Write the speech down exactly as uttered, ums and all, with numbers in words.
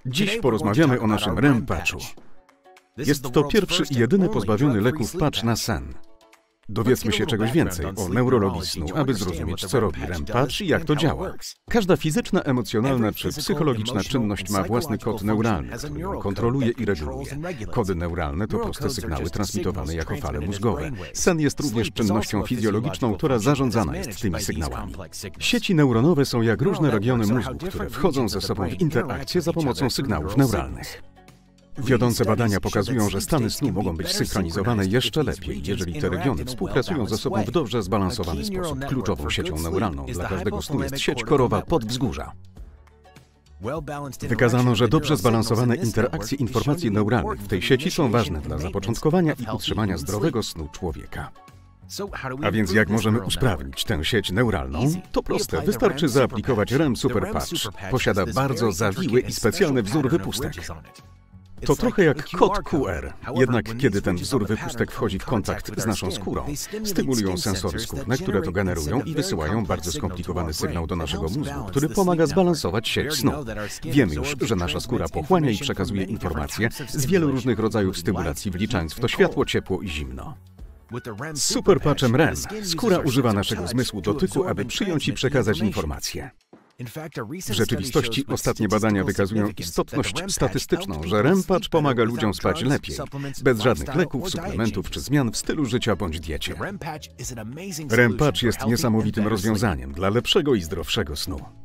Dziś porozmawiamy o naszym R E M patchu. Jest to pierwszy i jedyny pozbawiony leków patch na sen. Dowiedzmy się czegoś więcej o neurologii snu, aby zrozumieć, co robi R E M patch i jak to działa. Każda fizyczna, emocjonalna czy psychologiczna czynność ma własny kod neuralny, który ją kontroluje i reguluje. Kody neuralne to proste sygnały transmitowane jako fale mózgowe. Sen jest również czynnością fizjologiczną, która zarządzana jest tymi sygnałami. Sieci neuronowe są jak różne regiony mózgu, które wchodzą ze sobą w interakcję za pomocą sygnałów neuralnych. Wiodące badania pokazują, że stany snu mogą być synchronizowane jeszcze lepiej, jeżeli te regiony współpracują ze sobą w dobrze zbalansowany sposób. Kluczową siecią neuralną dla każdego snu jest sieć korowa podwzgórza. Wykazano, że dobrze zbalansowane interakcje informacji neuralnych w tej sieci są ważne dla zapoczątkowania i utrzymania zdrowego snu człowieka. A więc jak możemy usprawnić tę sieć neuralną? To proste, wystarczy zaaplikować R E M Super Patch. Posiada bardzo zawiły i specjalny wzór wypustek. To trochę jak kod Q R, jednak kiedy ten wzór wypustek wchodzi w kontakt z naszą skórą, stymulują sensory skórne, które to generują i wysyłają bardzo skomplikowany sygnał do naszego mózgu, który pomaga zbalansować sieć snu. Wiemy już, że nasza skóra pochłania i przekazuje informacje z wielu różnych rodzajów stymulacji, wliczając w to światło, ciepło i zimno. Z Super Patchem R E M skóra używa naszego zmysłu dotyku, aby przyjąć i przekazać informacje. W rzeczywistości ostatnie badania wykazują istotność statystyczną, że R E M patch pomaga ludziom spać lepiej, bez żadnych leków, suplementów czy zmian w stylu życia bądź diecie. R E M patch jest niesamowitym rozwiązaniem dla lepszego i zdrowszego snu.